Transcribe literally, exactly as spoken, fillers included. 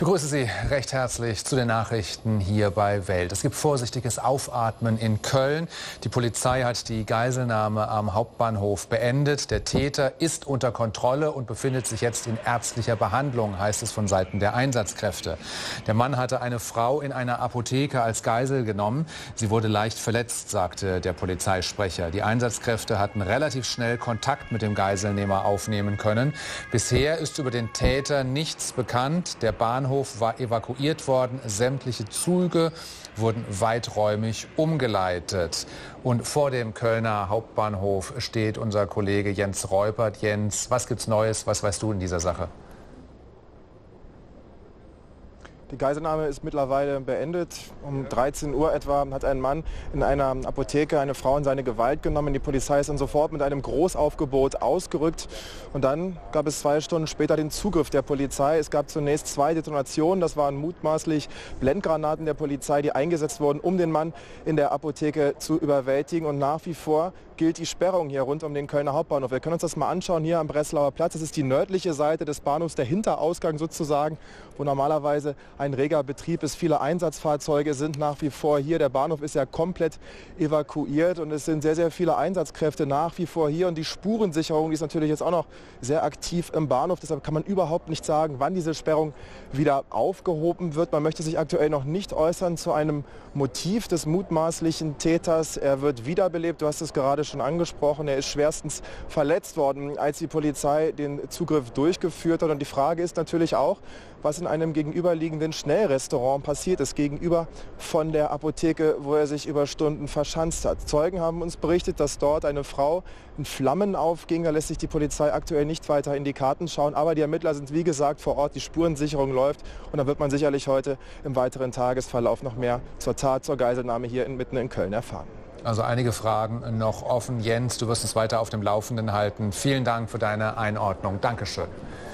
begrüße Sie recht herzlich zu den Nachrichten hier bei Welt. Es gibt vorsichtiges Aufatmen in Köln. Die Polizei hat die Geiselnahme am Hauptbahnhof beendet. Der Täter ist unter Kontrolle und befindet sich jetzt in ärztlicher Behandlung, heißt es von Seiten der Einsatzkräfte. Der Mann hatte eine Frau in einer Apotheke als Geisel genommen. Sie wurde leicht verletzt, sagte der Polizeisprecher. Die Einsatzkräfte hatten relativ schnell Kontakt mit dem Geiselnehmer aufnehmen können. Bisher ist über den Täter nichts bekannt. Der Bahnhof war evakuiert worden. Sämtliche Züge wurden weiträumig umgeleitet. Und vor dem Kölner Hauptbahnhof steht unser Kollege Jens Reupert. Jens, was gibt's Neues? Was weißt du in dieser Sache? Die Geiselnahme ist mittlerweile beendet. Um dreizehn Uhr etwa hat ein Mann in einer Apotheke eine Frau in seine Gewalt genommen. Die Polizei ist dann sofort mit einem Großaufgebot ausgerückt. Und dann gab es zwei Stunden später den Zugriff der Polizei. Es gab zunächst zwei Detonationen. Das waren mutmaßlich Blendgranaten der Polizei, die eingesetzt wurden, um den Mann in der Apotheke zu überwältigen. Und nach wie vor gilt die Sperrung hier rund um den Kölner Hauptbahnhof. Wir können uns das mal anschauen hier am Breslauer Platz. Das ist die nördliche Seite des Bahnhofs, der Hinterausgang sozusagen, wo normalerweise ein reger Betrieb ist. Viele Einsatzfahrzeuge sind nach wie vor hier. Der Bahnhof ist ja komplett evakuiert und es sind sehr, sehr viele Einsatzkräfte nach wie vor hier. Und die Spurensicherung, die ist natürlich jetzt auch noch sehr aktiv im Bahnhof. Deshalb kann man überhaupt nicht sagen, wann diese Sperrung wieder aufgehoben wird. Man möchte sich aktuell noch nicht äußern zu einem Motiv des mutmaßlichen Täters. Er wird wiederbelebt. Du hast es gerade schon angesprochen. Er ist schwerstens verletzt worden, als die Polizei den Zugriff durchgeführt hat. Und die Frage ist natürlich auch, was in einem gegenüberliegenden Schnellrestaurant passiert ist, gegenüber von der Apotheke, wo er sich über Stunden verschanzt hat. Zeugen haben uns berichtet, dass dort eine Frau in Flammen aufging. Da lässt sich die Polizei aktuell nicht weiter in die Karten schauen. Aber die Ermittler sind, wie gesagt, vor Ort. Die Spurensicherung läuft. Und da wird man sicherlich heute im weiteren Tagesverlauf noch mehr zur Tat, zur Geiselnahme hier in, mitten in Köln erfahren. Also einige Fragen noch offen. Jens, du wirst uns weiter auf dem Laufenden halten. Vielen Dank für deine Einordnung. Dankeschön.